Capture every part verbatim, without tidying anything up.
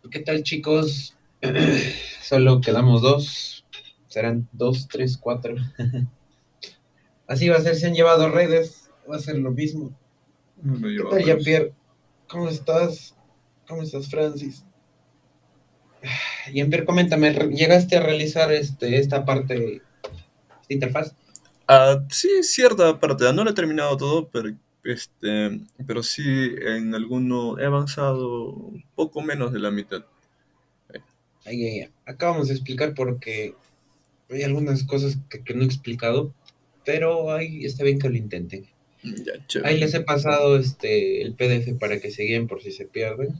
¿Qué tal, chicos? Solo quedamos dos. Serán dos, tres, cuatro. Así va a ser, se han llevado redes. Va a ser lo mismo. No me ¿Qué lleva tal, redes. Jean-Pierre? ¿Cómo estás? ¿Cómo estás, Francis? Jean-Pierre, coméntame, ¿re- ¿llegaste a realizar este, esta parte, esta interfaz? Ah, sí, cierta parte. No lo he terminado todo, pero, este, pero sí en alguno he avanzado un poco menos de la mitad. Eh, Ahí, ahí, ahí. Acá vamos a explicar porque hay algunas cosas que, que no he explicado, pero ahí está bien que lo intenten. Ya, Ahí chévere. les he pasado este, el P D F para que se guíen por si se pierden.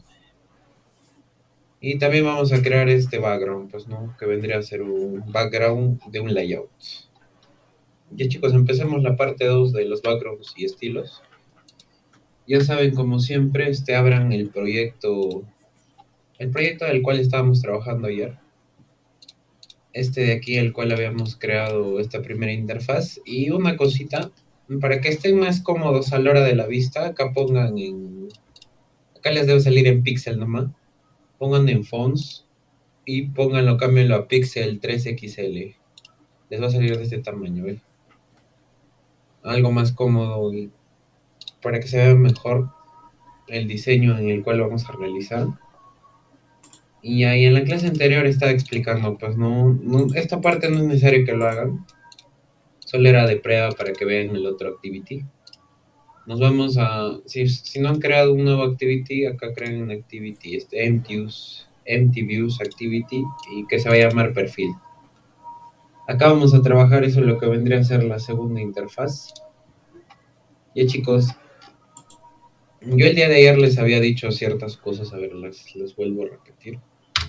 Y también vamos a crear este background, pues, ¿no? Que vendría a ser un background de un layout. Ya, chicos, empecemos la parte dos de los backgrounds y estilos. Ya saben, como siempre, este, abran el proyecto, el proyecto del cual estábamos trabajando ayer. Este de aquí, el cual habíamos creado esta primera interfaz. Y una cosita, para que estén más cómodos a la hora de la vista, acá pongan en, acá les debe salir en pixel nomás. Pongan en fonts y pónganlo, cámbienlo a pixel tres X L. Les va a salir de este tamaño, ¿ves? Algo más cómodo y para que se vea mejor el diseño en el cual vamos a realizar. Y ahí en la clase anterior estaba explicando, pues no, no, esta parte no es necesario que lo hagan, solo era de prueba para que vean el otro activity. Nos vamos a, si, si no han creado un nuevo activity, acá creen un activity, este empty, use, empty views activity, y que se va a llamar perfil. Acá vamos a trabajar eso, lo que vendría a ser la segunda interfaz. Ya, chicos, yo el día de ayer les había dicho ciertas cosas, a ver, las, les vuelvo a repetir.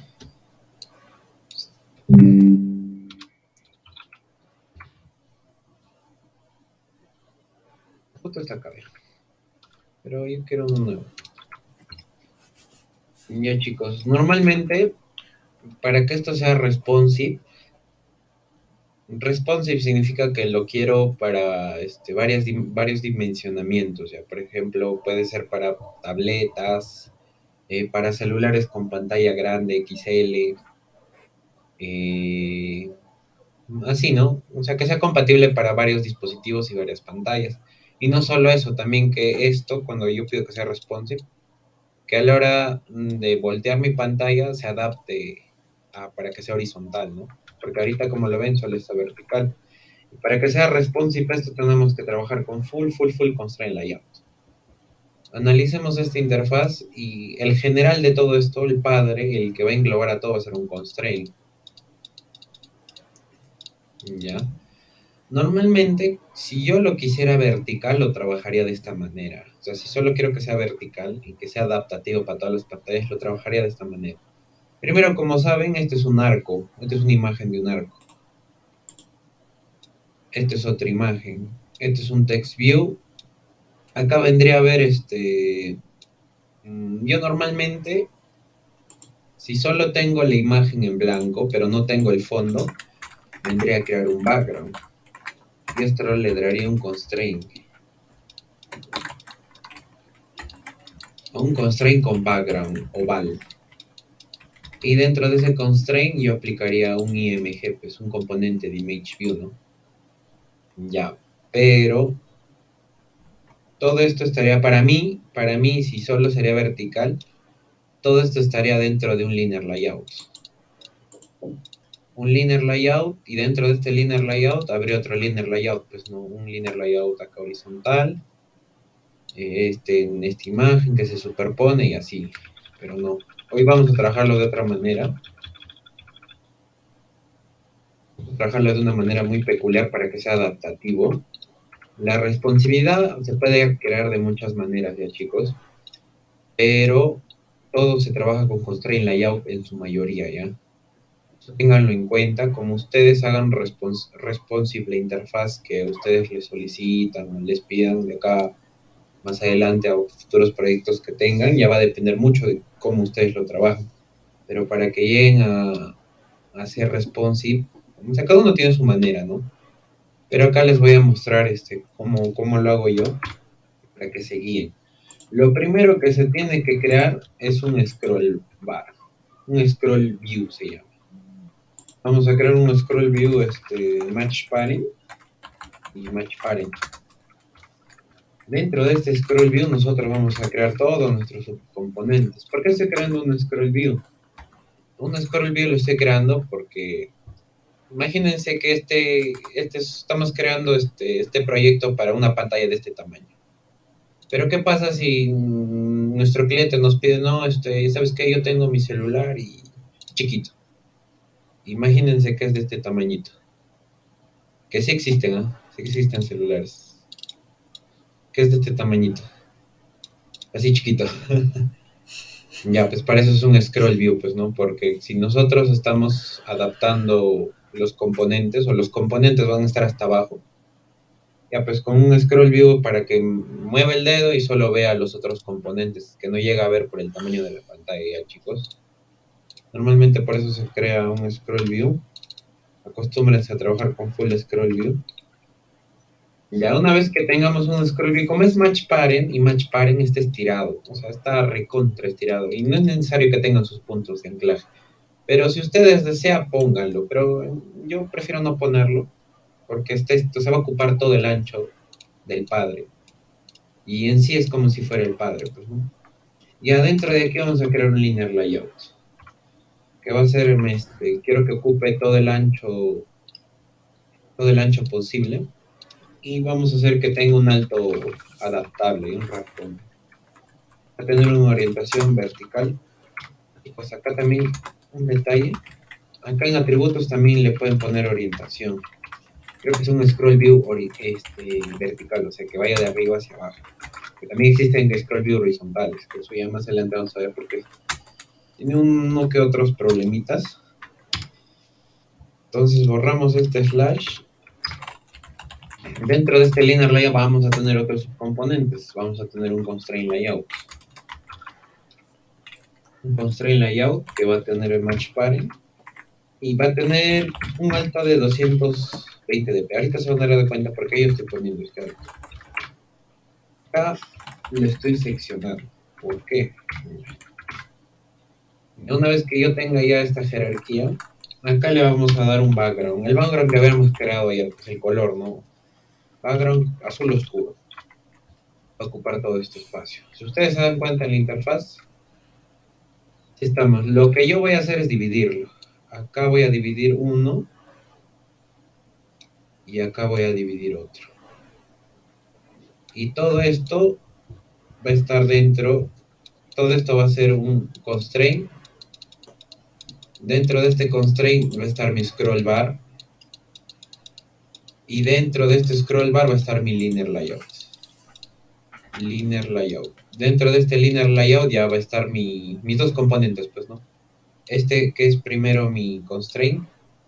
Justo está acá, pero yo quiero uno nuevo. Ya, chicos, normalmente, para que esto sea responsive, responsive significa que lo quiero para este, varias, varios dimensionamientos. Ya, por ejemplo, puede ser para tabletas, eh, para celulares con pantalla grande, X L, eh, así, ¿no? O sea, que sea compatible para varios dispositivos y varias pantallas. Y no solo eso, también que esto, cuando yo pido que sea responsive, que a la hora de voltear mi pantalla se adapte a, para que sea horizontal, ¿no? Porque ahorita, como lo ven, solo está vertical. Y para que sea responsive, esto tenemos que trabajar con full, full, full constraint layout. Analicemos esta interfaz y el general de todo esto, el padre, el que va a englobar a todo, va a ser un constraint. ¿Ya? Normalmente, si yo lo quisiera vertical, lo trabajaría de esta manera. O sea, si solo quiero que sea vertical y que sea adaptativo para todas las pantallas, lo trabajaría de esta manera. Primero, como saben, este es un arco. Esta es una imagen de un arco. Esta es otra imagen. Este es un text view. Acá vendría a ver este... Yo normalmente, si solo tengo la imagen en blanco, pero no tengo el fondo, vendría a crear un background. Y esto le daría un constraint. Un constraint con background oval. Y dentro de ese constraint yo aplicaría un I M G, pues un componente de image view, ¿no? Ya, pero todo esto estaría para mí, para mí si solo sería vertical, todo esto estaría dentro de un linear layout. Un linear layout y dentro de este linear layout habría otro linear layout, pues no, un linear layout acá horizontal, eh, este, en esta imagen que se superpone y así, pero no. Hoy vamos a trabajarlo de otra manera, trabajarlo de una manera muy peculiar para que sea adaptativo. La responsividad se puede crear de muchas maneras, ya, chicos, pero todo se trabaja con constraint layout en su mayoría, ¿ya? Ténganlo en cuenta, como ustedes hagan respons responsive la interfaz que ustedes les solicitan o les pidan de acá más adelante a futuros proyectos que tengan, ya va a depender mucho de cómo ustedes lo trabajan. Pero para que lleguen a, a ser responsive, o sea, cada uno tiene su manera, ¿no? Pero acá les voy a mostrar este, cómo, cómo lo hago yo para que se guíen. Lo primero que se tiene que crear es un scroll bar. un scroll view se llama. Vamos a crear un scroll view este, match parent y match parent. Dentro de este scroll view nosotros vamos a crear todos nuestros subcomponentes. ¿Por qué estoy creando un scroll view? Un scroll view lo estoy creando porque imagínense que este, este estamos creando este, este proyecto para una pantalla de este tamaño. Pero ¿qué pasa si nuestro cliente nos pide, no, este, ¿sabes qué? Yo tengo mi celular y chiquito. Imagínense que es de este tamañito. Que sí existen, ¿no? Sí existen celulares. Que es de este tamañito. Así chiquito. Ya, pues para eso es un scroll view, pues, ¿no? Porque si nosotros estamos adaptando los componentes, o los componentes van a estar hasta abajo, ya, pues con un scroll view para que mueva el dedo y solo vea los otros componentes, que no llega a ver por el tamaño de la pantalla, chicos. Normalmente por eso se crea un scroll view. Acostúmbrense a trabajar con full scroll view. Ya una vez que tengamos un scroll view, como es match parent, y match parent está estirado, o sea, está recontra estirado, y no es necesario que tengan sus puntos de anclaje. Pero si ustedes desean, pónganlo, pero yo prefiero no ponerlo, porque este, esto se va a ocupar todo el ancho del padre. Y en sí es como si fuera el padre, pues, ¿no? Y adentro de aquí vamos a crear un linear layout, que va a ser, este, quiero que ocupe todo el ancho, todo el ancho posible. Y vamos a hacer que tenga un alto adaptable, un ratón. Va a tener una orientación vertical. Y pues acá también un detalle. Acá en atributos también le pueden poner orientación. Creo que es un scroll view este, vertical, o sea, que vaya de arriba hacia abajo. Que también existen scroll view horizontales, que eso ya más adelante vamos a ver porque tiene uno que otros problemitas. Entonces borramos este slash. Dentro de este linear layout vamos a tener otros subcomponentes. Vamos a tener un constraint layout. Un constraint layout que va a tener el match parent. Y va a tener un alto de doscientos veinte dp. Ahorita se van a dar cuenta porque yo estoy poniendo este alto. Acá le estoy seccionando. ¿Por qué? Una vez que yo tenga ya esta jerarquía, acá le vamos a dar un background. El background que habíamos creado ya, pues el color, ¿no? Background azul oscuro. Va a ocupar todo este espacio. Si ustedes se dan cuenta en la interfaz, si estamos. Lo que yo voy a hacer es dividirlo. Acá voy a dividir uno y acá voy a dividir otro. Y todo esto va a estar dentro, todo esto va a ser un constraint. Dentro de este constraint va a estar mi scroll bar. Y dentro de este scroll bar va a estar mi linear layout. Linear layout. Dentro de este linear layout ya va a estar mi, mis dos componentes, pues, ¿no? Este que es primero mi constraint.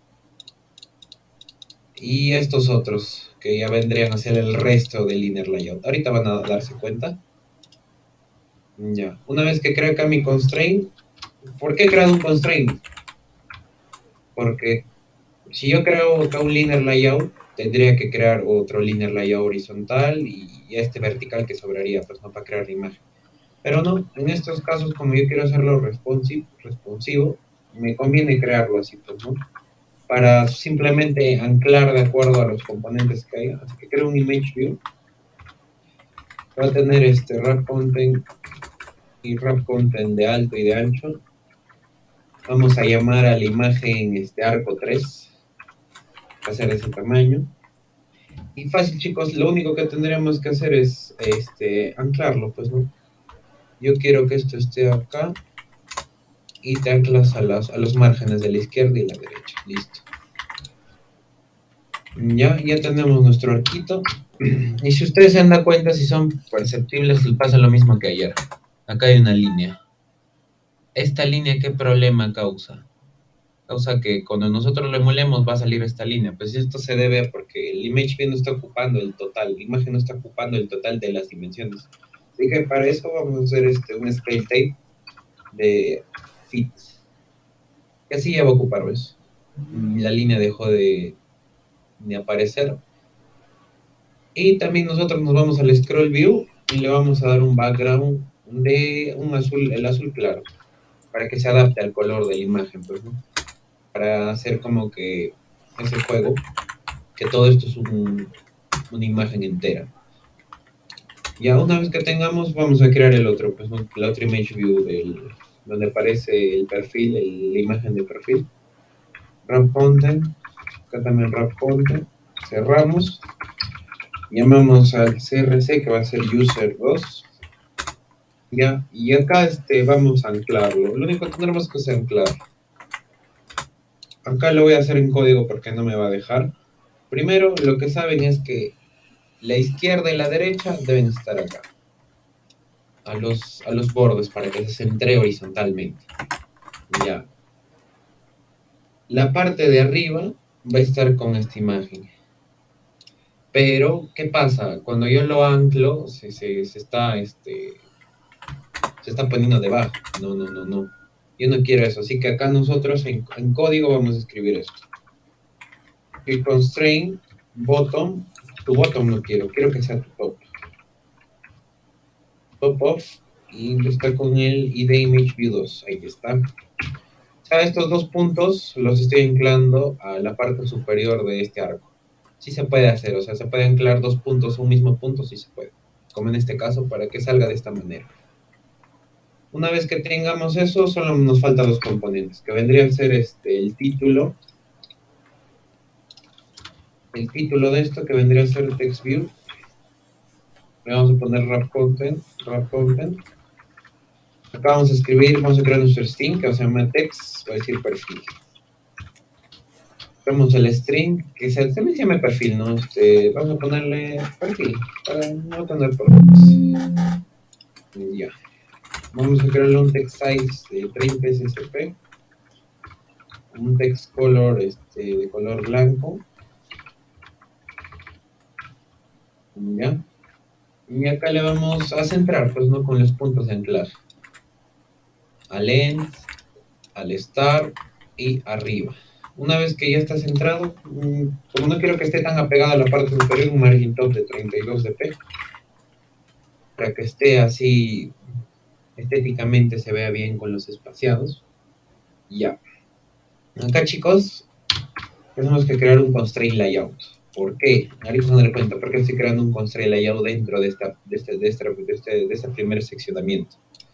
Y estos otros que ya vendrían a ser el resto del linear layout. Ahorita van a darse cuenta. Ya. Una vez que creo acá mi constraint. ¿Por qué he creado un constraint? Porque si yo creo acá un linear layout, tendría que crear otro linear layout horizontal y este vertical que sobraría, pues no para crear la imagen. Pero no, en estos casos, como yo quiero hacerlo responsive, responsivo, me conviene crearlo así, pues, ¿no? Para simplemente anclar de acuerdo a los componentes que hay. Así que creo un image view. Va a tener este wrap content y wrap content de alto y de ancho. Vamos a llamar a la imagen este arco tres. Va a ser de ese tamaño. Y fácil, chicos, lo único que tendríamos que hacer es este, anclarlo, pues, ¿no? Yo quiero que esto esté acá y te anclas a, las, a los márgenes de la izquierda y la derecha. Listo. Ya, ya tenemos nuestro arquito. Y si ustedes se dan da cuenta, si son perceptibles, les pasa lo mismo que ayer. Acá hay una línea. Esta línea, ¿qué problema causa? Causa que cuando nosotros lo emulemos va a salir esta línea. Pues esto se debe a porque el image view no está ocupando el total, la imagen no está ocupando el total de las dimensiones. Así que para eso vamos a hacer este, un scale tape de fit. Y así ya va a ocupar, ¿ves? La línea dejó de, de aparecer. Y también nosotros nos vamos al scroll view y le vamos a dar un background de un azul, el azul claro. para que se adapte al color de la imagen, pues, ¿no? Para hacer como que ese juego, que todo esto es un, una imagen entera. Ya una vez que tengamos, vamos a crear el otro, pues, ¿no? La otra image view del, donde aparece el perfil, el, la imagen de perfil. Wrap content, acá también wrap content, cerramos, llamamos al C R C que va a ser user dos, ya, y acá este, vamos a anclarlo. Lo único que tendremos que hacer es anclar. Acá lo voy a hacer en código porque no me va a dejar. Primero, lo que saben es que la izquierda y la derecha deben estar acá, a los, a los bordes, para que se centre horizontalmente. Ya. La parte de arriba va a estar con esta imagen. Pero, ¿qué pasa? Cuando yo lo anclo, se, se, se está, este, se está poniendo debajo. No, no, no, no. Yo no quiero eso. Así que acá nosotros en, en código vamos a escribir esto. El constraint bottom, tu bottom no quiero, quiero que sea tu top. Top off, y está con el I D image view dos, ahí está. O sea, estos dos puntos los estoy anclando a la parte superior de este arco. Sí se puede hacer, o sea, se puede anclar dos puntos a un mismo punto, sí se puede. Como en este caso, para que salga de esta manera. Una vez que tengamos eso, solo nos faltan dos componentes, que vendrían a ser este, el título. El título de esto, que vendría a ser text view. Le vamos a poner wrap content, wrap content. Acá vamos a escribir, vamos a crear nuestro string, que va a llamar text, va a decir perfil. Tenemos el string, que se, también se llama perfil, ¿no? Este, vamos a ponerle perfil, para no tener problemas. Y ya. Vamos a crearle un text size de treinta S S P. Un text color este, de color blanco. Ya. Y acá le vamos a centrar, pues, ¿no? Con los puntos de anclaje. Al end, al start y arriba. Una vez que ya está centrado, como no quiero que esté tan apegado a la parte superior, un margin top de treinta y dos dp, para que esté así, estéticamente se vea bien con los espaciados. Ya. Acá, chicos, tenemos que crear un constraint layout. ¿Por qué? Ahorita se van a dar cuenta, ¿por qué estoy creando un constraint layout dentro de, esta, de, este, de, este, de, este, de este primer seccionamiento?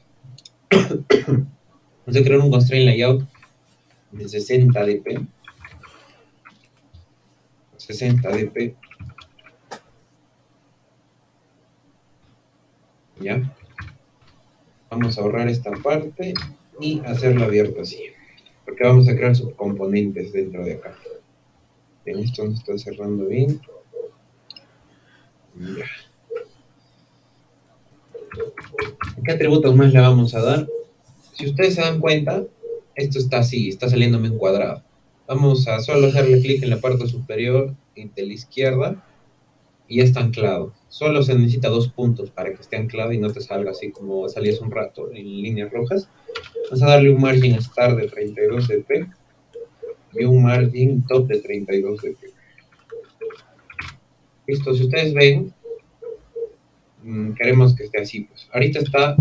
Vamos a crear un constraint layout de sesenta dp. sesenta dp. ¿Ya? Vamos a ahorrar esta parte y hacerlo abierto así. Porque vamos a crear subcomponentes dentro de acá. Bien, esto nos está cerrando bien. Ya. ¿Qué atributos más le vamos a dar? Si ustedes se dan cuenta, esto está así, está saliéndome un cuadrado. Vamos a solo hacerle clic en la parte superior y de la izquierda y ya está anclado. Solo se necesita dos puntos para que esté anclado y no te salga así como salía hace un rato en líneas rojas. Vamos a darle un margin start de treinta y dos dp y un margin top de treinta y dos dp. Listo, si ustedes ven, mmm, queremos que esté así, pues. Ahorita está,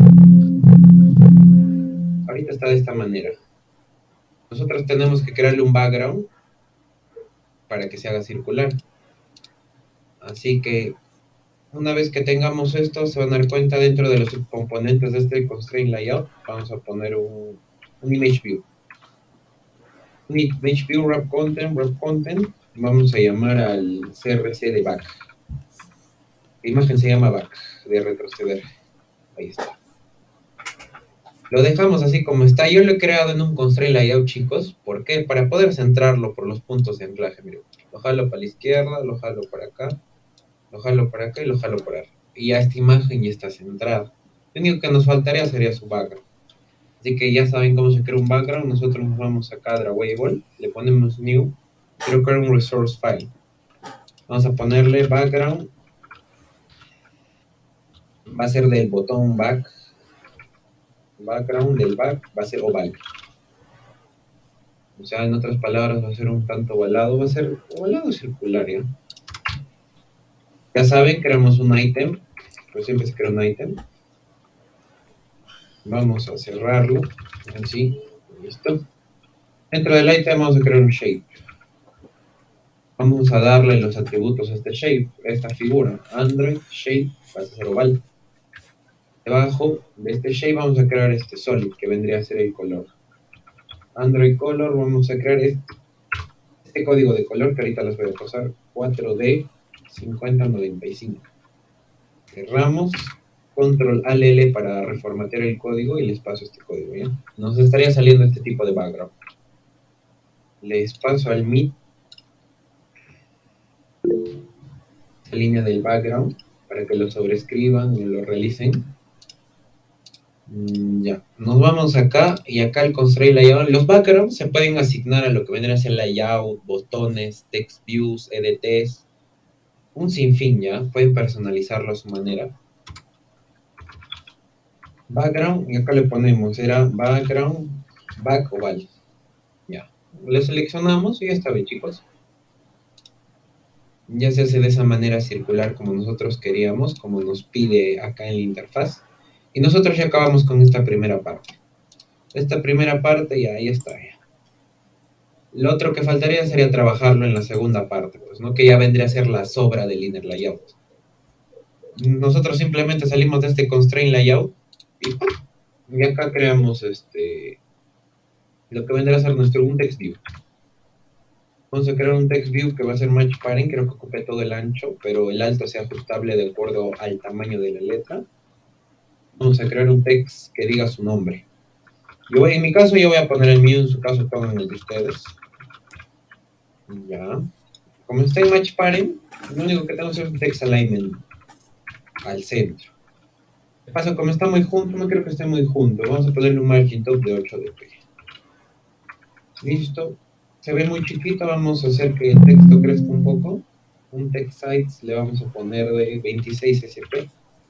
ahorita está de esta manera. Nosotros tenemos que crearle un background para que se haga circular. Así que una vez que tengamos esto, se van a dar cuenta dentro de los subcomponentes de este constraint layout, vamos a poner un, un image view. Un image view wrap content, wrap content, vamos a llamar al C R C de back. La imagen se llama back, de retroceder. Ahí está. Lo dejamos así como está. Yo lo he creado en un constraint layout, chicos. ¿Por qué? Para poder centrarlo por los puntos de anclaje. Miren, lo jalo para la izquierda, lo jalo para acá, lo jalo para acá y lo jalo para acá. Y ya esta imagen ya está centrada. Lo único que nos faltaría sería su background. Así que ya saben cómo se crea un background. Nosotros nos vamos acá a Drawable, le ponemos New. Quiero crear un resource file. Vamos a ponerle background. Va a ser del botón back. Background del back va a ser oval. O sea, en otras palabras, va a ser un tanto ovalado. Va a ser ovalado circular, ¿ya? Ya saben, creamos un item. Pues siempre se crea un item. Vamos a cerrarlo, así, listo. Dentro del item vamos a crear un shape. Vamos a darle los atributos a este shape, a esta figura. Android shape va a ser oval. Debajo de este shape vamos a crear este solid, que vendría a ser el color. Android color, vamos a crear este, este código de color que ahorita les voy a pasar, cuatro D cincuenta noventa y cinco. Cerramos, control alt L para reformatear el código y les paso este código, ¿ya? Nos estaría saliendo este tipo de background. Les paso al mid esta línea del background para que lo sobrescriban y lo realicen. Mm, ya, nos vamos acá y acá el constraint layout. Los backgrounds se pueden asignar a lo que vendría a ser layout, botones, text views, E D Ts, un sinfín, ya, pueden personalizarlo a su manera. Background, y acá le ponemos, era background, back oval. Ya, lo seleccionamos y ya está bien, chicos. Ya se hace de esa manera circular como nosotros queríamos, como nos pide acá en la interfaz. Y nosotros ya acabamos con esta primera parte. Esta primera parte ya ahí está. Ya. Lo otro que faltaría sería trabajarlo en la segunda parte, pues, ¿no? Que ya vendría a ser la sobra del inner layout. Nosotros simplemente salimos de este constraint layout y, y acá creamos este lo que vendrá a ser nuestro un text view. Vamos a crear un text view que va a ser match parent, creo que ocupe todo el ancho, pero el alto sea ajustable de acuerdo al tamaño de la letra. Vamos a crear un text que diga su nombre. Yo voy, en mi caso yo voy a poner el mío, en su caso pongan el de ustedes. Ya. Como está en match parent, lo único que tengo es un text alignment al centro. De paso, como está muy junto, no quiero que esté muy junto. Vamos a ponerle un margin top de ocho D P. Listo. Se ve muy chiquito, vamos a hacer que el texto crezca un poco. Un text size le vamos a poner de veintiséis S P.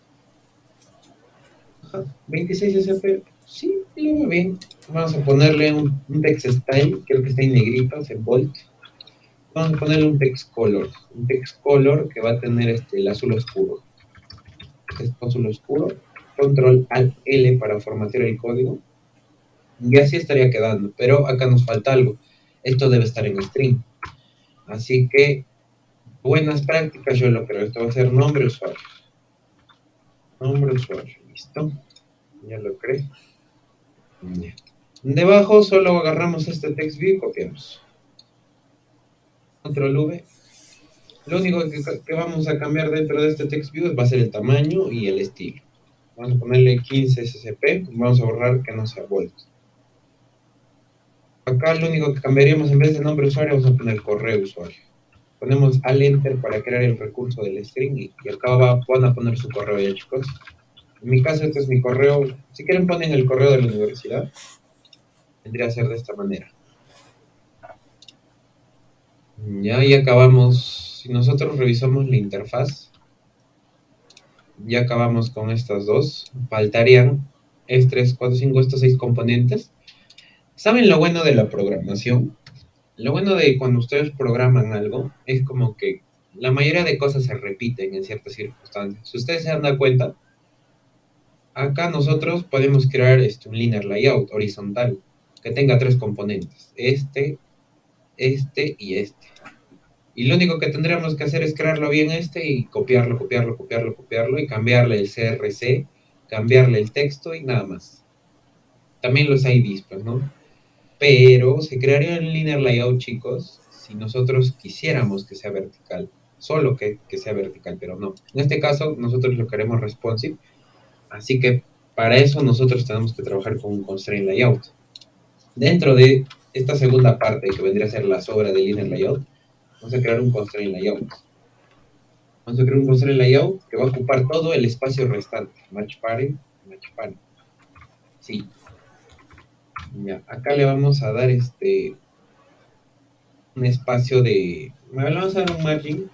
Ajá, veintiséis S P, sí, lo veo bien. Vamos a ponerle un, un text style, creo que está en negrito, en bold. Vamos a ponerle un text color, un text color que va a tener este, el azul oscuro. Este azul oscuro, control alt L para formatear el código. Y así estaría quedando, pero acá nos falta algo. Esto debe estar en string. Así que, buenas prácticas, yo lo creo. Esto va a ser nombre usuario. Nombre usuario, listo. Ya lo creé. Ya. Debajo solo agarramos este text view y copiamos. Control V. Lo único que, que vamos a cambiar dentro de este text view va a ser el tamaño y el estilo. Vamos a ponerle quince S C P. Vamos a borrar que no sea bold. Acá lo único que cambiaríamos en vez de nombre usuario, vamos a poner correo usuario. Ponemos al enter para crear el recurso del string y, y acá va, van a poner su correo ya, chicos. En mi caso, este es mi correo. Si quieren, ponen el correo de la universidad. Vendría a ser de esta manera. Ya, ya acabamos. Si nosotros revisamos la interfaz, ya acabamos con estas dos. Faltarían es tres, cuatro, cinco, estos seis componentes. ¿Saben lo bueno de la programación? Lo bueno de cuando ustedes programan algo es como que la mayoría de cosas se repiten en ciertas circunstancias. Si ustedes se dan da cuenta, acá nosotros podemos crear este, un linear layout horizontal que tenga tres componentes, este, este y este. Y lo único que tendríamos que hacer es crearlo bien este y copiarlo, copiarlo, copiarlo, copiarlo y cambiarle el C R C, cambiarle el texto y nada más. También los I Ds, pues, ¿no? Pero se crearía un linear layout, chicos, si nosotros quisiéramos que sea vertical. Solo que, que sea vertical, pero no. En este caso, nosotros lo queremos responsive. Así que para eso nosotros tenemos que trabajar con un constraint layout. Dentro de esta segunda parte, que vendría a ser la sobra del linear layout, vamos a crear un constraint layout. Vamos a crear un constraint layout que va a ocupar todo el espacio restante. Match parent, match parent. Sí. Ya, acá le vamos a dar este un espacio de... Me vamos a dar un margin.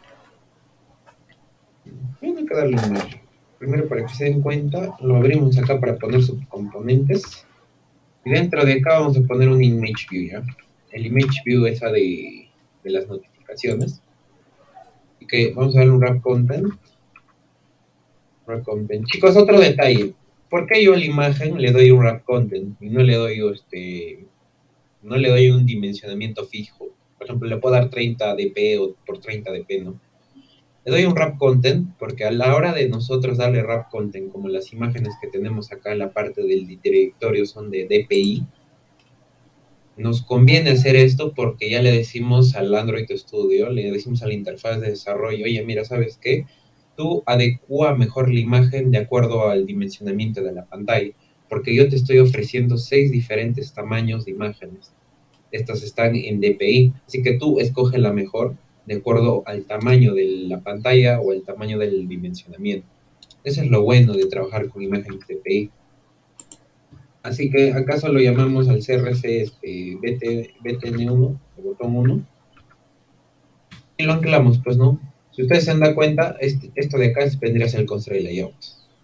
Voy a darle un margin. Primero, para que se den cuenta, lo abrimos acá para poner subcomponentes. Y dentro de acá vamos a poner un image view, ¿ya? El image view esa de, de las notificaciones. Y que vamos a darle un wrap content. Wrap content. Chicos, otro detalle. ¿por qué yo a la imagen le doy un wrap content y no le doy este, no le doy un dimensionamiento fijo? Por ejemplo, le puedo dar treinta D P o por treinta D P, ¿no? Le doy un wrap content porque a la hora de nosotros darle wrap content, como las imágenes que tenemos acá en la parte del directorio son de D P I, nos conviene hacer esto porque ya le decimos al Android Studio, le decimos a la interfaz de desarrollo, oye, mira, ¿sabes qué? Tú adecua mejor la imagen de acuerdo al dimensionamiento de la pantalla, porque yo te estoy ofreciendo seis diferentes tamaños de imágenes. Estas están en D P I, así que tú escoge la mejor de acuerdo al tamaño de la pantalla o el tamaño del dimensionamiento. Eso es lo bueno de trabajar con imágenes D P I. Así que acaso lo llamamos al C R C este, B T N uno, el botón uno, y lo anclamos, pues no. Si ustedes se dan cuenta, este, esto de acá vendría a ser el constraint layout.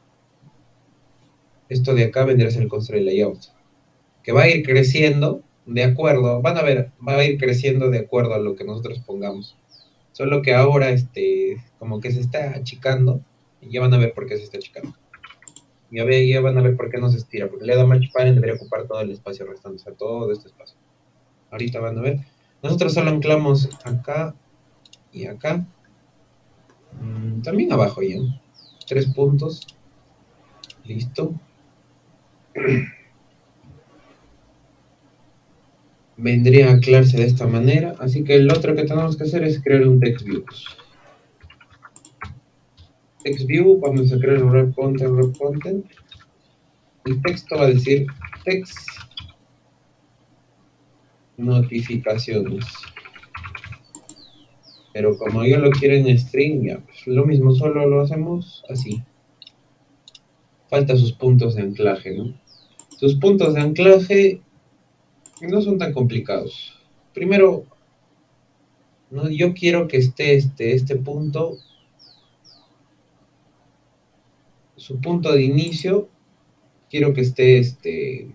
Esto de acá vendría a ser el constraint layout, que va a ir creciendo de acuerdo, van a ver, va a ir creciendo de acuerdo a lo que nosotros pongamos. Solo que ahora, este, como que se está achicando, y ya van a ver por qué se está achicando. Ya, ve, ya van a ver por qué no se estira, porque le da match parent, debería ocupar todo el espacio restante, o sea, todo este espacio. Ahorita van a ver. Nosotros solo anclamos acá y acá. Mm, también abajo ya. Tres puntos. Listo. Vendría a anclarse de esta manera. Así que lo otro que tenemos que hacer es crear un text view. Text view, vamos a crear un wrap content, wrap content. El texto va a decir text notificaciones. Pero como yo lo quiero en string, ya, pues lo mismo, solo lo hacemos así. Falta sus puntos de anclaje, ¿no? Sus puntos de anclaje no son tan complicados. Primero, ¿no? Yo quiero que esté este, este punto, su punto de inicio, quiero que esté este,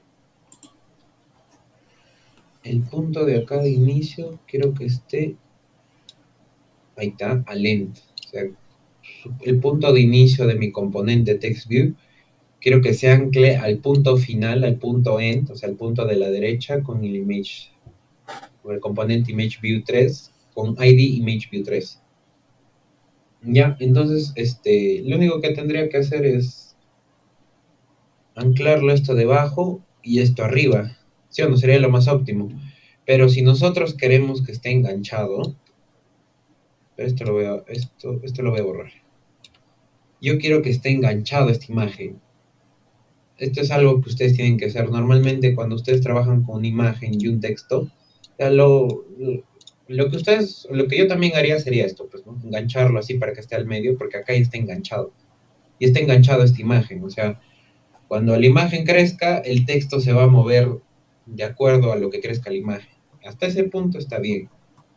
el punto de acá de inicio, quiero que esté, ahí está, alent. O sea, el punto de inicio de mi componente TextView, quiero que se ancle al punto final, al punto end, o sea, al punto de la derecha con el image, con el componente ImageView tres, con I D ImageView tres. Ya, entonces, este, lo único que tendría que hacer es anclarlo esto debajo y esto arriba. Sí o no, sería lo más óptimo. Pero si nosotros queremos que esté enganchado, esto lo voy a, esto, esto lo voy a borrar. Yo quiero que esté enganchado esta imagen. Esto es algo que ustedes tienen que hacer. Normalmente cuando ustedes trabajan con una imagen y un texto, ya lo, lo, lo que ustedes, lo que yo también haría sería esto, pues, ¿no? Engancharlo así para que esté al medio, porque acá ya está enganchado. Y está enganchado esta imagen, o sea, cuando la imagen crezca, el texto se va a mover de acuerdo a lo que crezca la imagen. Hasta ese punto está bien.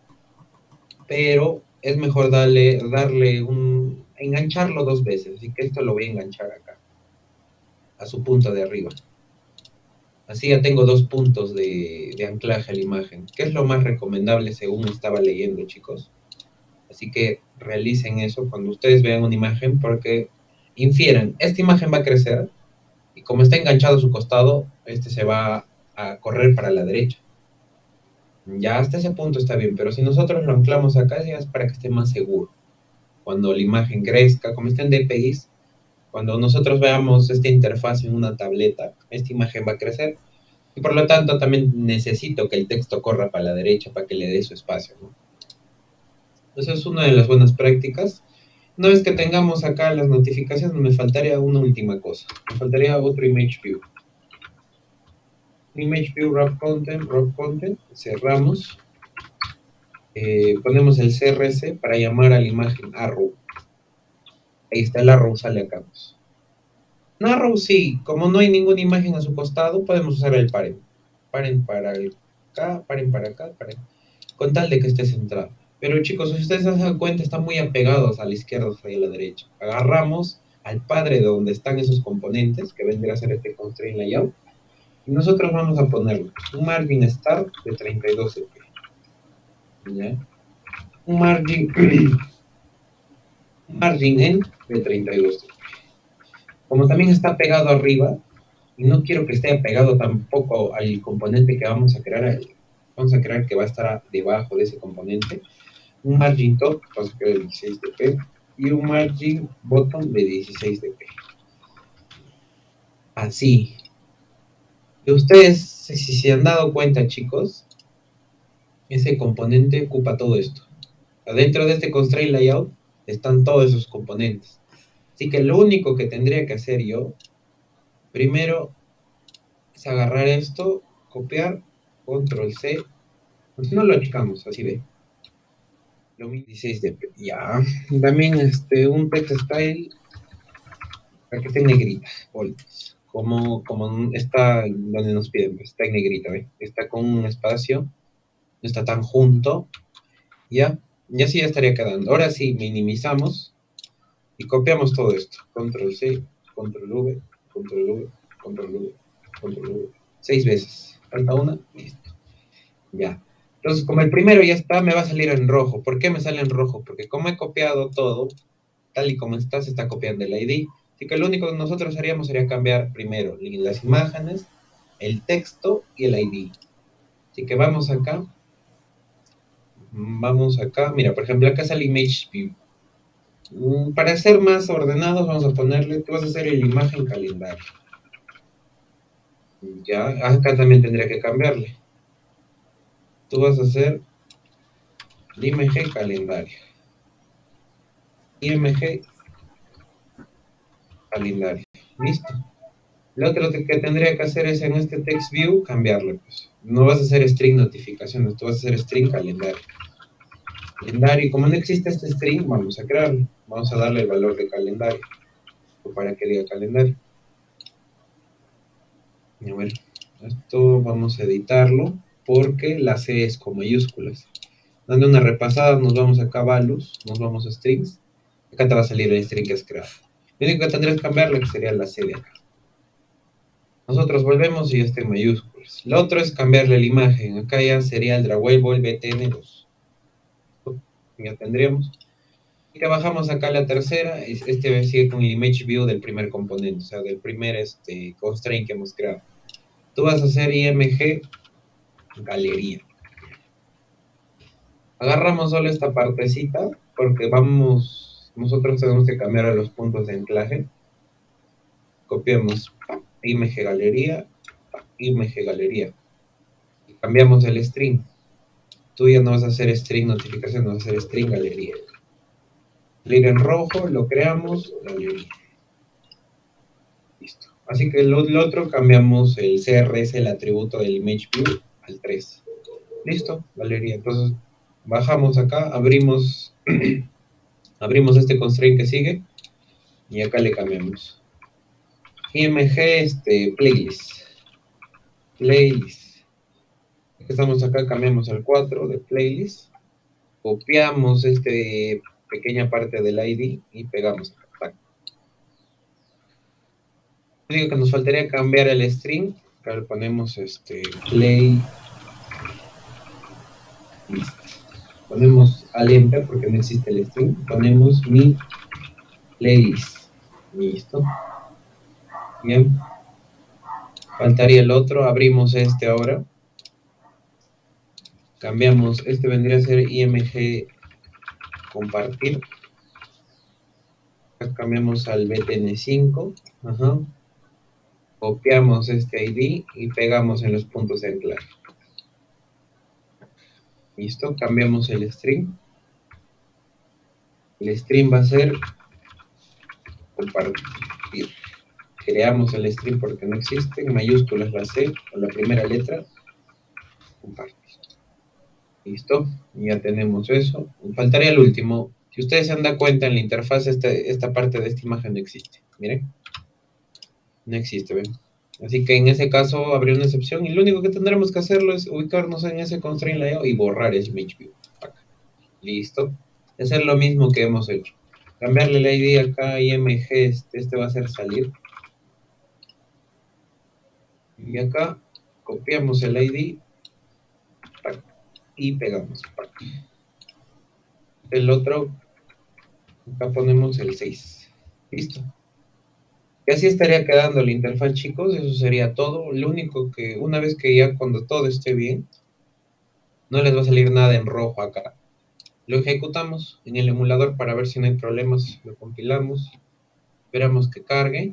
Pero es mejor darle, darle un... engancharlo dos veces. Así que esto lo voy a enganchar acá, a su punto de arriba. Así ya tengo dos puntos de, de anclaje a la imagen, que es lo más recomendable según estaba leyendo, chicos. Así que realicen eso cuando ustedes vean una imagen, porque infieran, esta imagen va a crecer, y como está enganchado a su costado, este se va a correr para la derecha. Ya hasta ese punto está bien, pero si nosotros lo anclamos acá, ya es para que esté más seguro. Cuando la imagen crezca, como está en D P Is, cuando nosotros veamos esta interfaz en una tableta, esta imagen va a crecer. Y por lo tanto también necesito que el texto corra para la derecha para que le dé su espacio, ¿no? Esa es una de las buenas prácticas. Una vez que tengamos acá las notificaciones, me faltaría una última cosa. Me faltaría otro image view. Image view wrap content, wrap content, cerramos. Eh, ponemos el C R C para llamar a la imagen arrow. Ahí está el arrow, sale acá. Pues. No arrow sí, como no hay ninguna imagen a su costado, podemos usar el parent. Parent para acá, parent para acá, parent. Con tal de que esté centrado. Pero chicos, si ustedes se dan cuenta, están muy apegados a la izquierda y a la derecha. Agarramos al padre de donde están esos componentes, que vendría a ser este constraint layout, y nosotros vamos a ponerle un margin start de treinta y dos C P. ¿Ya? Un margin, un margin end de treinta y dos C P. Como también está pegado arriba, y no quiero que esté pegado tampoco al componente que vamos a crear, vamos a crear que va a estar debajo de ese componente, un margin top, vamos a crear de dieciséis dp, y un margin bottom de dieciséis dp. Así. Y ustedes, si se han dado cuenta, chicos, ese componente ocupa todo esto. Adentro de este constraint layout están todos esos componentes. Así que lo único que tendría que hacer yo, primero, es agarrar esto, copiar, control C, pues no lo achicamos, así ve. Lo dieciséis de ya. También este, un text style para que esté en negrita, boldness. Como, como está donde nos piden, pues, está en negrita, ¿ve? Está con un espacio, no está tan junto, ya. Y así ya estaría quedando. Ahora sí, minimizamos y copiamos todo esto. Control C, Control V, Control V, Control V, Control V. Seis veces. Falta una, listo. Ya. Entonces, como el primero ya está, me va a salir en rojo. ¿Por qué me sale en rojo? Porque como he copiado todo, tal y como está, se está copiando el I D. Así que lo único que nosotros haríamos sería cambiar primero las imágenes, el texto y el I D. Así que vamos acá. Vamos acá. Mira, por ejemplo, acá sale Image View. Para ser más ordenados, vamos a ponerle, tú vas a hacer el imagen calendario. Ya, acá también tendría que cambiarle. Tú vas a hacer I M G calendario. I M G calendario. Listo. Lo otro que tendría que hacer es en este text view cambiarle. Pues. No vas a hacer string notificaciones, tú vas a hacer string calendario. Calendario, y como no existe este string, vamos a crearlo. Vamos a darle el valor de calendario. Para que diga calendario. A ver, esto vamos a editarlo porque la C es con mayúsculas. Dando una repasada, nos vamos acá a values, nos vamos a strings. Acá te va a salir el string que has creado. Lo único que tendrías que cambiarle sería la C de acá. Nosotros volvemos y está en mayúsculas. Lo otro es cambiarle la imagen. Acá ya sería el drawable B T N dos. Ya tendríamos. Y bajamos acá la tercera. Este sigue con el image view del primer componente, o sea, del primer este, constraint que hemos creado. Tú vas a hacer I M G galería. Agarramos solo esta partecita porque vamos, nosotros tenemos que cambiar a los puntos de anclaje. Copiamos I M G galería, I M G galería. Y cambiamos el string. Tú ya no vas a hacer string notificación, no vas a hacer string galería. Clic en rojo, lo creamos, galería. Listo. Así que lo, lo otro cambiamos el C R S, el atributo del image view, al tres. Listo, galería. Entonces, bajamos acá, abrimos, abrimos este constraint que sigue y acá le cambiamos. I M G este, playlist. Playlist. Estamos acá, cambiamos al cuatro de playlist. Copiamos esta pequeña parte del I D y pegamos acá. Digo que nos faltaría cambiar el string. Acá le ponemos este play. Listo. Ponemos al enter porque no existe el string. Ponemos mi playlist. Listo. Bien. Faltaría el otro. Abrimos este ahora. Cambiamos. Este vendría a ser I M G compartir. Cambiamos al B T N cinco. Ajá. Copiamos este I D y pegamos en los puntos de anclaje. Listo, cambiamos el string. El string va a ser compartir. Creamos el string porque no existe. En mayúsculas la C, con la primera letra. Compartir. Listo, ya tenemos eso. Faltaría el último. Si ustedes se han dado cuenta en la interfaz, este, esta parte de esta imagen no existe. Miren. No existe, ¿ven? Así que en ese caso habría una excepción y lo único que tendremos que hacerlo es ubicarnos en ese constraint layout y borrar el image view. Acá. Listo. Hacer lo mismo que hemos hecho. Cambiarle la I D acá, I M G, este, este va a ser salir. Y acá copiamos el I D y pegamos. El otro, acá ponemos el seis. Listo. Y así estaría quedando la interfaz, chicos. Eso sería todo. Lo único que una vez que ya cuando todo esté bien, no les va a salir nada en rojo acá. Lo ejecutamos en el emulador para ver si no hay problemas. Lo compilamos. Esperamos que cargue.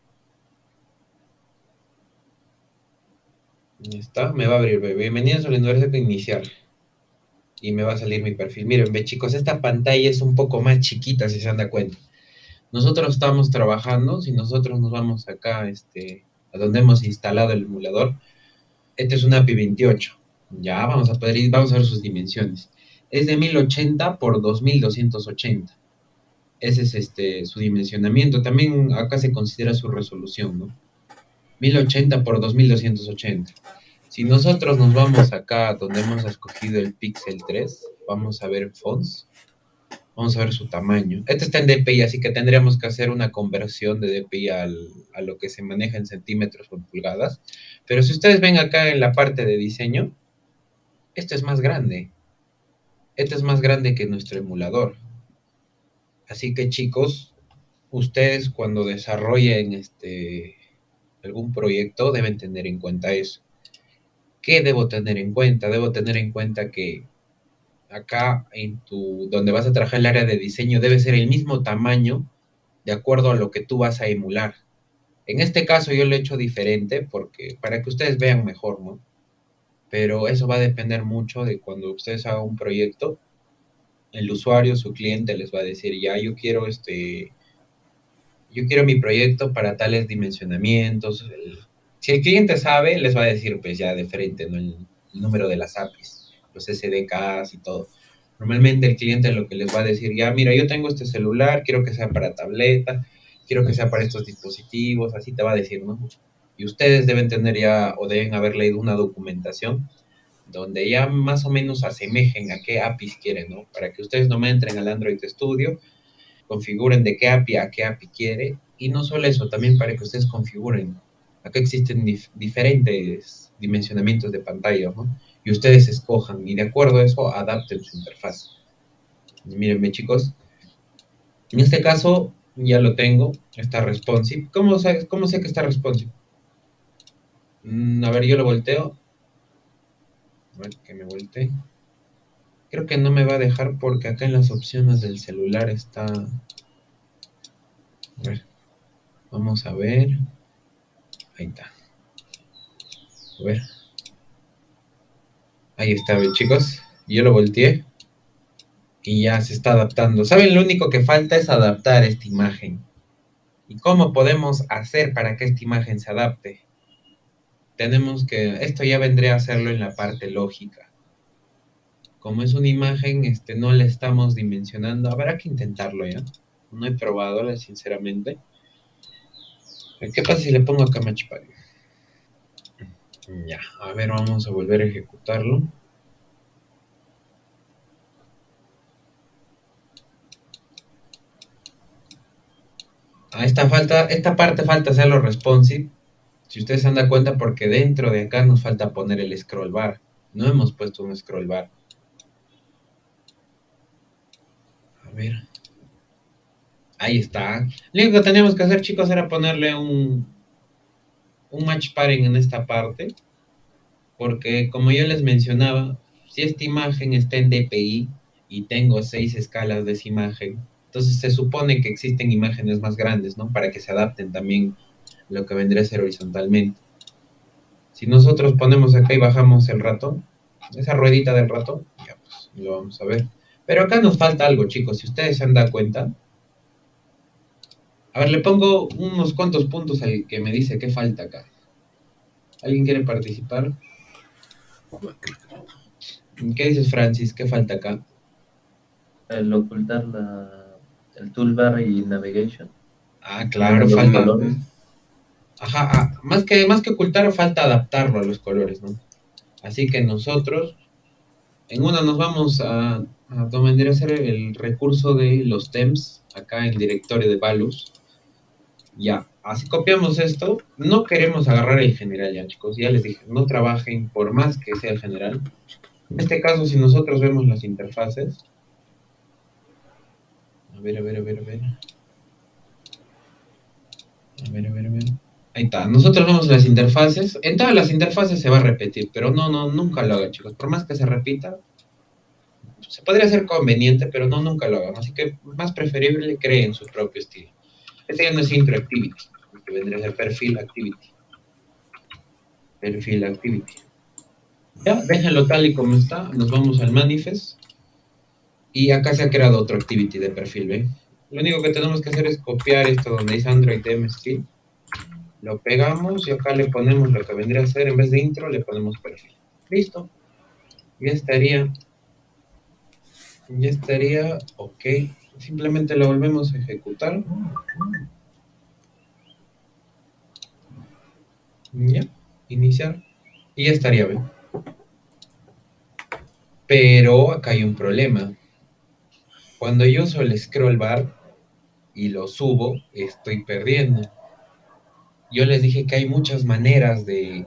Ya está. Me va a abrir. Bienvenidos a la universidad inicial. Y me va a salir mi perfil. Miren, ve chicos, esta pantalla es un poco más chiquita si se dan cuenta. Nosotros estamos trabajando, si nosotros nos vamos acá este, a donde hemos instalado el emulador, este es un A P I veintiocho. Ya vamos a poder ir, vamos a ver sus dimensiones. Es de mil ochenta por dos mil doscientos ochenta. Ese es este, su dimensionamiento. También acá se considera su resolución, ¿no? mil ochenta por dos mil doscientos ochenta. Si nosotros nos vamos acá donde hemos escogido el Pixel tres, vamos a ver fonts. Vamos a ver su tamaño. Este está en D P I, así que tendríamos que hacer una conversión de D P I al, a lo que se maneja en centímetros o en pulgadas. Pero si ustedes ven acá en la parte de diseño, esto es más grande. Este es más grande que nuestro emulador. Así que chicos, ustedes cuando desarrollen este, algún proyecto deben tener en cuenta eso. ¿Qué debo tener en cuenta? Debo tener en cuenta que acá en tu, donde vas a trabajar el área de diseño debe ser el mismo tamaño de acuerdo a lo que tú vas a emular. En este caso yo lo he hecho diferente porque para que ustedes vean mejor, ¿no? Pero eso va a depender mucho de cuando ustedes hagan un proyecto, el usuario, su cliente les va a decir, ya yo quiero este, yo quiero mi proyecto para tales dimensionamientos. El, si el cliente sabe, les va a decir pues ya de frente, ¿no? El, el número de las A P Is, los S D Ks y todo. Normalmente el cliente lo que les va a decir, ya mira, yo tengo este celular, quiero que sea para tableta, quiero que sea para estos dispositivos, así te va a decir, ¿no? Y ustedes deben tener ya, o deben haber leído una documentación donde ya más o menos asemejen a qué A P Is quieren, ¿no? Para que ustedes no me entren al Android Studio, configuren de qué A P I a qué A P I quiere, y no solo eso, también para que ustedes configuren. Acá existen dif diferentes dimensionamientos de pantalla, ¿no? Y ustedes escojan, y de acuerdo a eso, adapten su interfaz. Y mírenme, chicos, en este caso ya lo tengo, está responsive. ¿Cómo sé, cómo sé que está responsive? Mm, a ver, yo lo volteo. A ver, que me voltee. Creo que no me va a dejar porque acá en las opciones del celular está... A ver, vamos a ver. Ahí está. A ver. Ahí está, chicos. Yo lo volteé. Y ya se está adaptando. ¿Saben? Lo único que falta es adaptar esta imagen. ¿Y cómo podemos hacer para que esta imagen se adapte? Tenemos que... Esto ya vendría a hacerlo en la parte lógica. Como es una imagen, este, no le estamos dimensionando. Habrá que intentarlo ya. No he probado, sinceramente. ¿Qué pasa si le pongo acá Matchpad? Ya, a ver, vamos a volver a ejecutarlo. A esta, falta, esta parte falta hacerlo responsive. Si ustedes se dan cuenta, porque dentro de acá nos falta poner el scroll bar. No hemos puesto un scroll bar. A ver. Ahí está. Lo único que teníamos que hacer, chicos, era ponerle un, un match pairing en esta parte. Porque, como yo les mencionaba, si esta imagen está en D P I y tengo seis escalas de esa imagen, entonces se supone que existen imágenes más grandes, ¿no? Para que se adapten también lo que vendría a ser horizontalmente. Si nosotros ponemos acá y bajamos el ratón, esa ruedita del ratón, ya pues lo vamos a ver. Pero acá nos falta algo, chicos, si ustedes se han dado cuenta. A ver, le pongo unos cuantos puntos al que me dice qué falta acá. ¿Alguien quiere participar? ¿Qué dices, Francis? ¿Qué falta acá? El ocultar la, el toolbar y navigation. Ah, claro, los falta. colores. Ajá, ah, más que, más que ocultar, falta adaptarlo a los colores, ¿no? Así que nosotros, en una nos vamos a, a vendría a ser el recurso de los temps, acá en el directorio de Valus. Ya, así copiamos esto. No queremos agarrar el general ya, chicos. Ya les dije, no trabajen por más que sea el general. En este caso, si nosotros vemos las interfaces. A ver, a ver, a ver, a ver. A ver, a ver, a ver. Ahí está. Nosotros vemos las interfaces. En todas las interfaces se va a repetir, pero no, no, nunca lo hagan, chicos. Por más que se repita, se podría ser conveniente, pero no, nunca lo hagan. Así que más preferible creen su propio estilo. Este ya no es intro activity, que vendría a ser perfil activity. Perfil activity. Ya, déjenlo tal y como está. Nos vamos al manifest. Y acá se ha creado otro activity de perfil, ¿ven? Lo único que tenemos que hacer es copiar esto donde dice Android D M Style. Lo pegamos y acá le ponemos lo que vendría a ser, en vez de intro, le ponemos perfil. Listo. Ya estaría. Ya estaría, ok. Simplemente lo volvemos a ejecutar. Ya, iniciar. Y ya estaría bien. Pero acá hay un problema. Cuando yo uso el scroll bar y lo subo, estoy perdiendo. Yo les dije que hay muchas maneras de,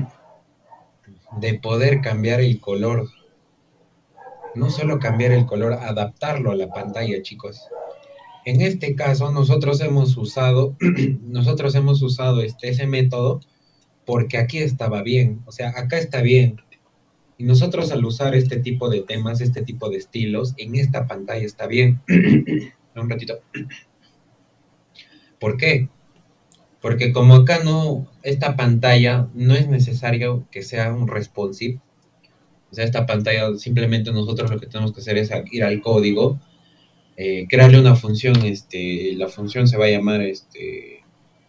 de poder cambiar el color. No solo cambiar el color, adaptarlo a la pantalla, chicos. En este caso, nosotros hemos usado, nosotros hemos usado este, ese método porque aquí estaba bien. O sea, acá está bien. Y nosotros al usar este tipo de temas, este tipo de estilos, en esta pantalla está bien. Un ratito. ¿Por qué? Porque como acá no, esta pantalla no es necesario que sea un responsive. O sea, esta pantalla simplemente nosotros lo que tenemos que hacer es ir al código, eh, crearle una función, este, la función se va a llamar, este,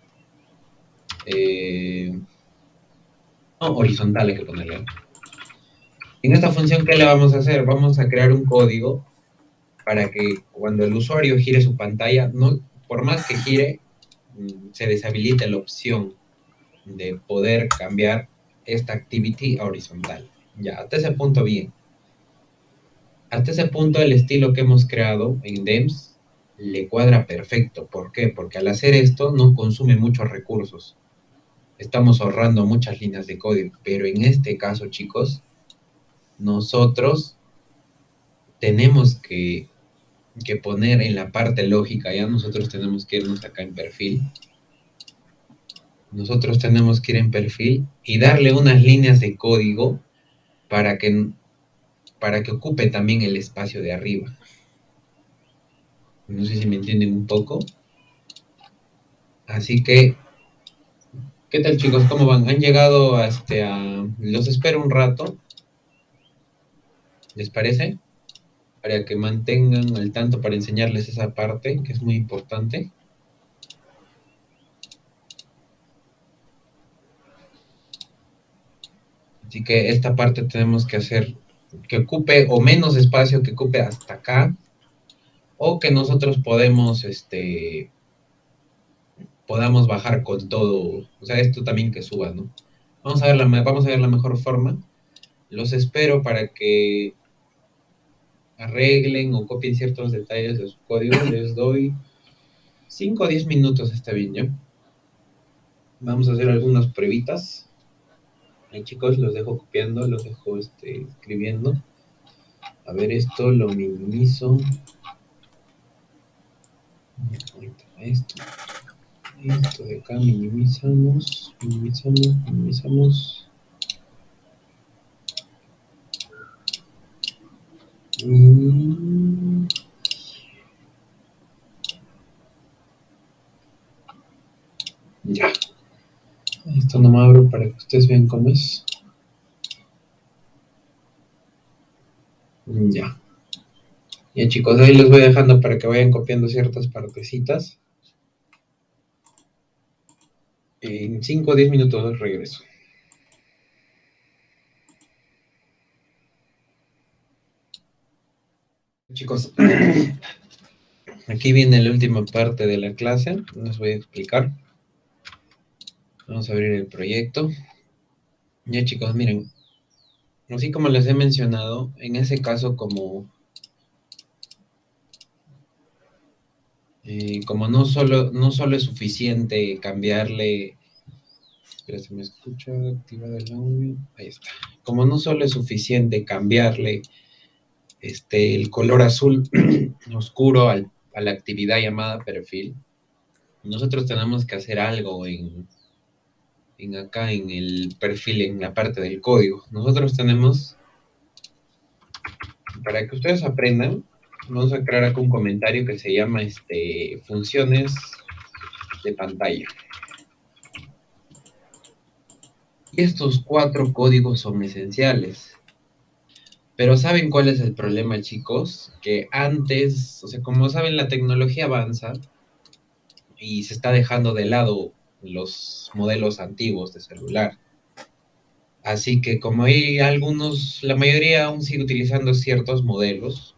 eh, no, horizontal hay que ponerle. En esta función, ¿qué le vamos a hacer? Vamos a crear un código para que cuando el usuario gire su pantalla, no, por más que gire, se deshabilite la opción de poder cambiar esta activity a horizontal. Ya, hasta ese punto bien. Hasta ese punto el estilo que hemos creado en D E M S le cuadra perfecto. ¿Por qué? Porque al hacer esto no consume muchos recursos. Estamos ahorrando muchas líneas de código. Pero en este caso, chicos, nosotros tenemos que, que poner en la parte lógica, ya nosotros tenemos que irnos acá en perfil. Nosotros tenemos que ir en perfil y darle unas líneas de código para que, para que ocupe también el espacio de arriba. No sé si me entienden un poco. Así que, ¿qué tal, chicos? ¿Cómo van? ¿Han llegado a este a... Los espero un rato. ¿Les parece? Para que mantengan al tanto para enseñarles esa parte, que es muy importante. Así que esta parte tenemos que hacer que ocupe o menos espacio, que ocupe hasta acá, o que nosotros podemos, este, podamos bajar con todo. O sea, esto también que suba, ¿no? Vamos a ver la, vamos a ver la mejor forma. Los espero para que arreglen o copien ciertos detalles de su código. Les doy cinco o diez minutos, está bien, ¿ya? Vamos a hacer algunas pruebitas. Ahí, chicos, los dejo copiando, los dejo este, escribiendo. A ver, esto lo minimizo. Esto. Esto de acá minimizamos, minimizamos, minimizamos. Mm. Ya. Esto no me abro para que ustedes vean cómo es. Ya. Ya, chicos, ahí los voy dejando para que vayan copiando ciertas partecitas. En cinco o diez minutos regreso. Chicos, aquí viene la última parte de la clase. Les voy a explicar. Vamos a abrir el proyecto. Ya, chicos, miren. Así como les he mencionado, en ese caso, como, eh, como no, solo, no solo es suficiente cambiarle... Espera, se me escucha, activar el audio. Ahí está. Como no solo es suficiente cambiarle este, el color azul oscuro al, a la actividad llamada perfil, nosotros tenemos que hacer algo en, en acá, en el perfil, en la parte del código. Nosotros tenemos, para que ustedes aprendan, vamos a crear acá un comentario que se llama este, funciones de pantalla. Y estos cuatro códigos son esenciales. Pero ¿saben cuál es el problema, chicos? Que antes, o sea, como saben, la tecnología avanza y se está dejando de lado los modelos antiguos de celular. Así que como hay algunos, la mayoría aún sigue utilizando ciertos modelos,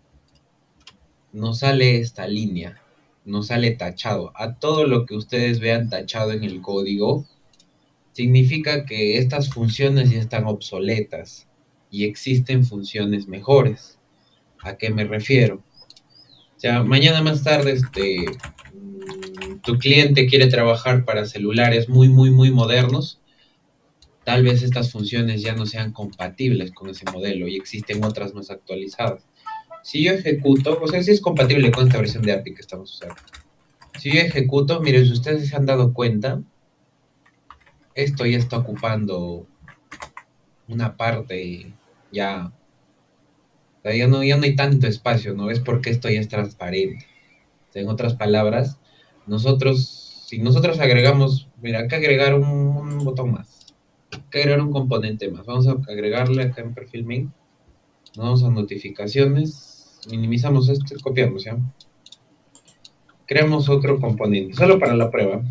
no sale esta línea, no sale tachado. A todo lo que ustedes vean tachado en el código, significa que estas funciones ya están obsoletas y existen funciones mejores. ¿A qué me refiero? O sea, mañana más tarde este, tu cliente quiere trabajar para celulares muy, muy, muy modernos. Tal vez estas funciones ya no sean compatibles con ese modelo y existen otras más actualizadas. Si yo ejecuto, o sea, si es compatible con esta versión de A P I que estamos usando. Si yo ejecuto, miren, si ustedes se han dado cuenta, esto ya está ocupando una parte ya, o sea, ya no, ya no hay tanto espacio, ¿no? Es porque esto ya es transparente. O sea, en otras palabras, nosotros, si nosotros agregamos, mira, hay que agregar un, un botón más, hay que agregar un componente más. Vamos a agregarle acá en perfil main, vamos a notificaciones, minimizamos esto y copiamos, ¿ya? Creamos otro componente, solo para la prueba.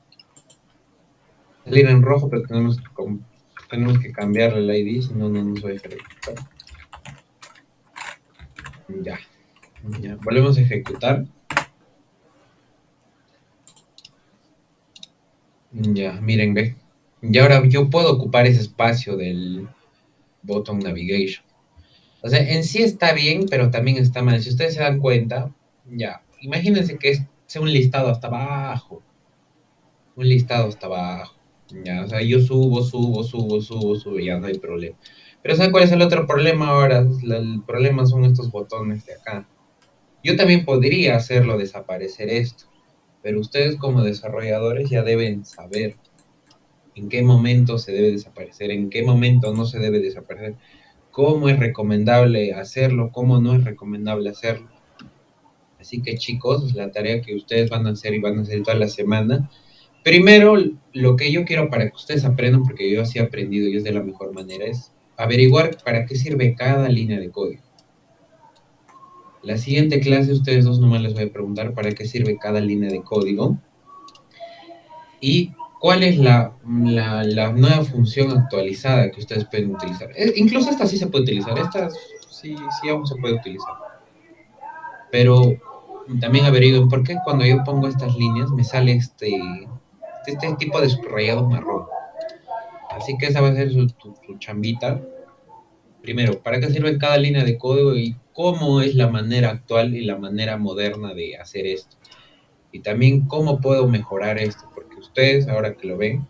Salir en rojo, pero tenemos que, tenemos que cambiarle el I D, si no, no nos va a ejecutar. Ya. Ya. Volvemos a ejecutar. Ya, miren, ve. Y ahora yo puedo ocupar ese espacio del botón navigation. O sea, en sí está bien, pero también está mal. Si ustedes se dan cuenta, ya, imagínense que es sea un listado hasta abajo. Un listado hasta abajo. Ya, o sea, yo subo, subo, subo, subo, subo, ya no hay problema. Pero ¿saben cuál es el otro problema ahora? El problema son estos botones de acá. Yo también podría hacerlo desaparecer esto, pero ustedes como desarrolladores ya deben saber en qué momento se debe desaparecer, en qué momento no se debe desaparecer, cómo es recomendable hacerlo, cómo no es recomendable hacerlo. Así que chicos, la tarea que ustedes van a hacer y van a hacer toda la semana, primero lo que yo quiero para que ustedes aprendan, porque yo así he aprendido y es de la mejor manera, es averiguar para qué sirve cada línea de código. La siguiente clase ustedes dos nomás les voy a preguntar para qué sirve cada línea de código y cuál es la, la, la nueva función actualizada que ustedes pueden utilizar. Eh, incluso esta sí se puede utilizar, esta sí, sí aún se puede utilizar. Pero también averigüen por qué cuando yo pongo estas líneas me sale este, este tipo de subrayado marrón. Así que esa va a ser su, su, su chambita. Primero, ¿para qué sirve cada línea de código y cómo es la manera actual y la manera moderna de hacer esto? Y también cómo puedo mejorar esto, porque ustedes, ahora que lo ven,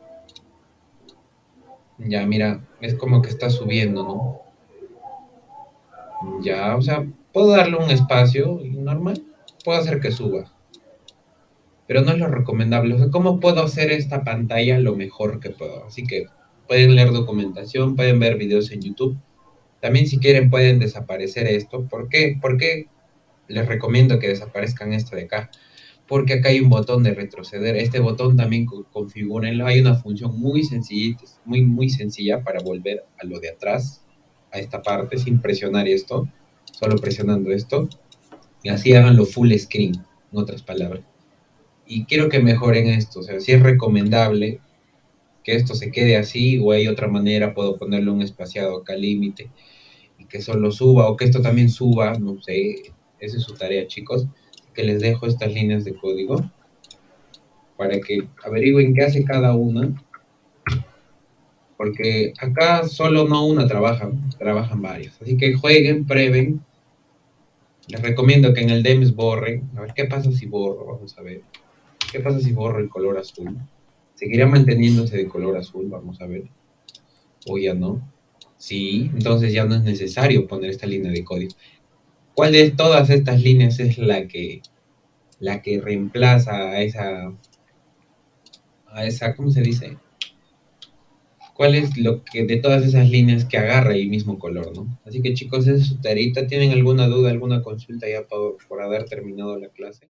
ya mira, es como que está subiendo, ¿no? Ya, o sea, puedo darle un espacio normal, puedo hacer que suba, pero no es lo recomendable. O sea, ¿cómo puedo hacer esta pantalla lo mejor que puedo? Así que pueden leer documentación, pueden ver videos en YouTube. También si quieren pueden desaparecer esto. ¿Por qué? ¿Por qué les recomiendo que desaparezcan esto de acá? Porque acá hay un botón de retroceder. Este botón también configúrenlo. Hay una función muy sencilla, muy, muy sencilla para volver a lo de atrás, a esta parte, sin presionar esto, solo presionando esto. Y así háganlo full screen, en otras palabras. Y quiero que mejoren esto. O sea, si es recomendable que esto se quede así o hay otra manera, puedo ponerle un espaciado acá límite y que solo suba o que esto también suba, no sé, esa es su tarea, chicos, que les dejo estas líneas de código para que averigüen qué hace cada una, porque acá solo no una trabaja, trabajan varias, así que jueguen, prueben. Les recomiendo que en el D E M S borren, a ver qué pasa si borro, vamos a ver, qué pasa si borro el color azul, seguirá manteniéndose de color azul, vamos a ver, o ya no. Sí, entonces ya no es necesario poner esta línea de código. ¿Cuál de todas estas líneas es la que, la que reemplaza a esa, a esa, ¿cómo se dice? ¿Cuál es lo que de todas esas líneas que agarra el mismo color, ¿no? Así que chicos, esa es su tarita. ¿Tienen alguna duda, alguna consulta ya por, por haber terminado la clase?